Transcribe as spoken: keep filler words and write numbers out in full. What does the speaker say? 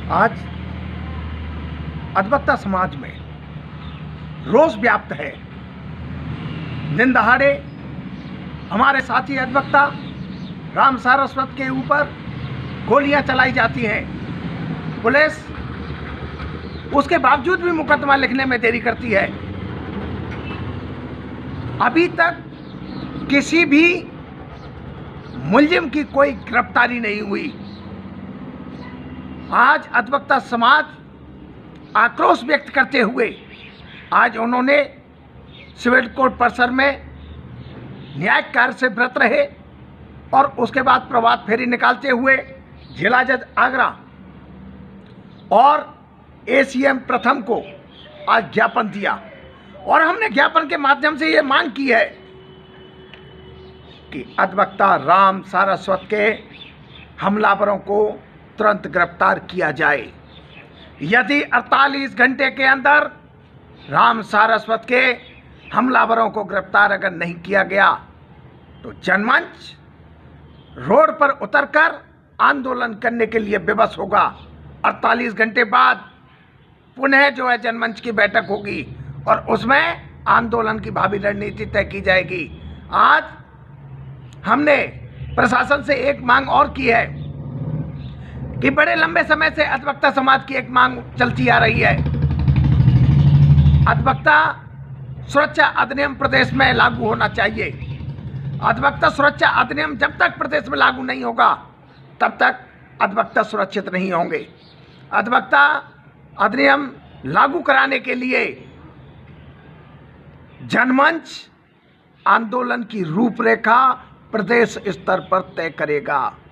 आज अधिवक्ता समाज में रोष व्याप्त है। दिन दहाड़े हमारे साथी अधिवक्ता राम सारस्वत के ऊपर गोलियां चलाई जाती हैं। पुलिस उसके बावजूद भी मुकदमा लिखने में देरी करती है। अभी तक किसी भी मुलजिम की कोई गिरफ्तारी नहीं हुई। आज अधिवक्ता समाज आक्रोश व्यक्त करते हुए आज उन्होंने सिविल कोर्ट परिसर में न्यायिक कार्य से व्रत रहे और उसके बाद प्रभात फेरी निकालते हुए जिला जज आगरा और एसीएम प्रथम को आज ज्ञापन दिया और हमने ज्ञापन के माध्यम से ये मांग की है कि अधिवक्ता राम सारस्वत के हमलावरों को तुरंत गिरफ्तार किया जाए। यदि अड़तालीस घंटे के अंदर राम सारस्वत के हमलावरों को गिरफ्तार अगर नहीं किया गया तो जनमंच रोड पर उतरकर आंदोलन करने के लिए विवश होगा। अड़तालीस घंटे बाद पुनः जो है जनमंच की बैठक होगी और उसमें आंदोलन की भावी रणनीति तय की जाएगी। आज हमने प्रशासन से एक मांग और की है कि बड़े लंबे समय से अधिवक्ता समाज की एक मांग चलती आ रही है। अधिवक्ता सुरक्षा अधिनियम प्रदेश में लागू होना चाहिए। अधिवक्ता सुरक्षा अधिनियम जब तक प्रदेश में लागू नहीं होगा तब तक अधिवक्ता सुरक्षित नहीं होंगे। अधिवक्ता अधिनियम लागू कराने के लिए जनमंच आंदोलन की रूपरेखा प्रदेश स्तर पर तय करेगा।